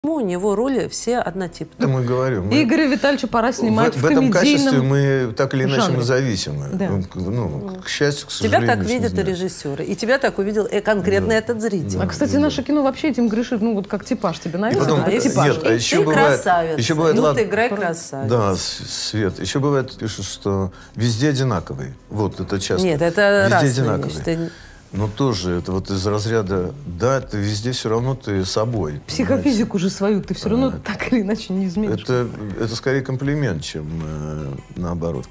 У него роли все однотипные. Это мы говорим. Игоря Витальевича пора снимать в этом качестве комедийном мы так или иначе жанре. мы зависимы. Да. Ну, к счастью, к Тебя сожалению. так видят и режиссеры. И тебя так увидел конкретно этот зритель. Да. А, кстати, наше кино вообще этим грешит. Ну, вот как типаж тебе навязано. Потом, Как типаж. нет, а еще ты бывает, красавица. еще бывает, ну, ладно, ты играй красавицу. Да, Свет. Еще бывает, пишут, что везде одинаковый. Вот, это часто. Нет, это везде разные одинаковый. вещи. Но тоже это вот из разряда, да, ты везде все равно ты собой. Психофизику же свою ты все равно так или иначе не изменишь. Это скорее комплимент, чем наоборот.